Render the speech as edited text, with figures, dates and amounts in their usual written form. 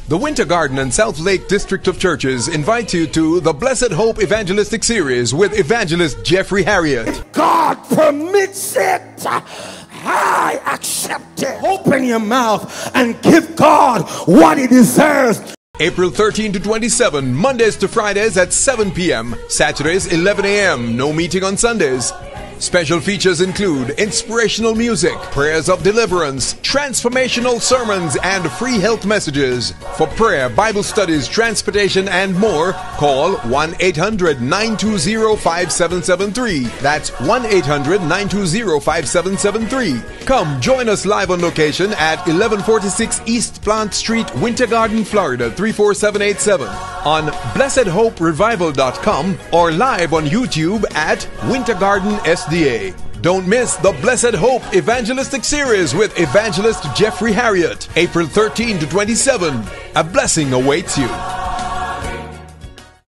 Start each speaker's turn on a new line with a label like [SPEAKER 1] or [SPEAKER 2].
[SPEAKER 1] The Winter Garden and South Lake District of Churches invite you to the Blessed Hope Evangelistic Series with evangelist Jeffrey Harriott.
[SPEAKER 2] God permits it. I accept it. Open your mouth and give God what he deserves.
[SPEAKER 1] April 13 to 27, Mondays to Fridays at 7 p.m., Saturdays 11 a.m., no meeting on Sundays. Special features include inspirational music, prayers of deliverance, transformational sermons, and free health messages. For prayer, Bible studies, transportation, and more, call 1-800-920-5773. That's 1-800-920-5773. Come join us live on location at 1146 East Plant Street, Winter Garden, Florida 34787, on blessedhoperevival.com or live on YouTube at Winter Garden SDA. Don't miss the Blessed Hope Evangelistic Series with evangelist Jeffrey Harriott, April 13 to 27. A blessing awaits you.